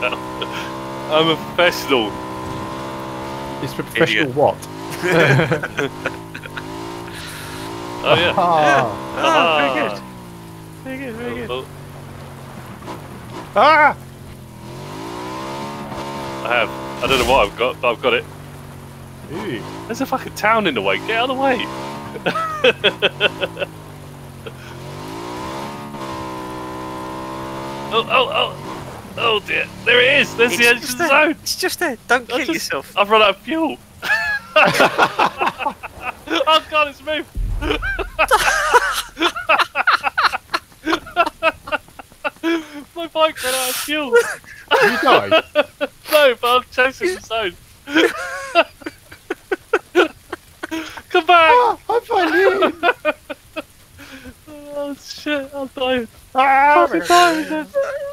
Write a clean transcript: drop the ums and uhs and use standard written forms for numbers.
I'm a professional. It's for professional Idiot. what? Oh yeah. Oh, very good. Very good, very good. Oh, Ah! I have. I don't know what I've got, but I've got it. Ooh. There's a fucking town in the way. Get out of the way. Oh dear. There it is. There's the edge of the zone. It's just there. Don't kill yourself. I've run out of fuel. Oh god, it's moved. My bike ran out of fuel. You died? No, but I'm chasing the zone. Come back! Ah, I'm finally in! Oh shit, I'm dying. Ah, I'm dying.